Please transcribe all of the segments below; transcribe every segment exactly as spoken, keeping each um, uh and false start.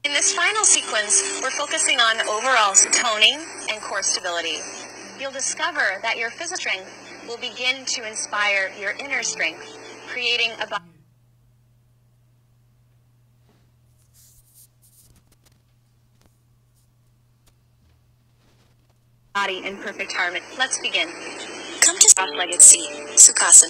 In this final sequence, we're focusing on overall toning and core stability. You'll discover that your physical strength will begin to inspire your inner strength, creating a body in perfect harmony. Let's begin. Come to cross-legged seat, Sukhasana.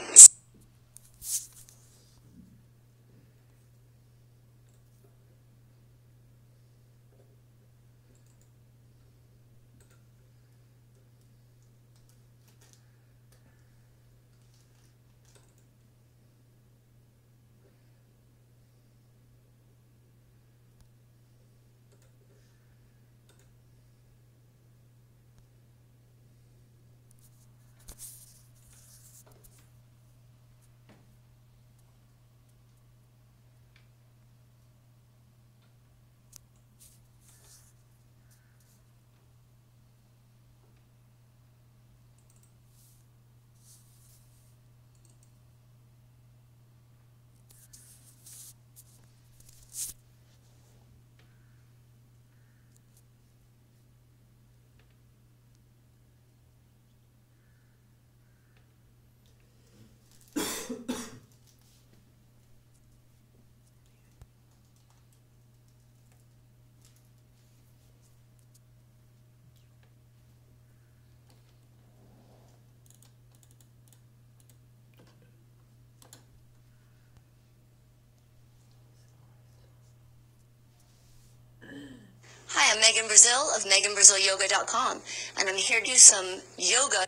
Hi, I'm Megan Brazil of Megan Brazil Yoga dot com, and I'm here to do some yoga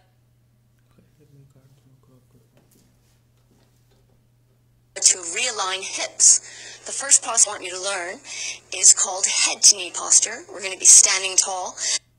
to realign hips. The first posture I want you to learn is called head to knee posture. We're going to be standing tall.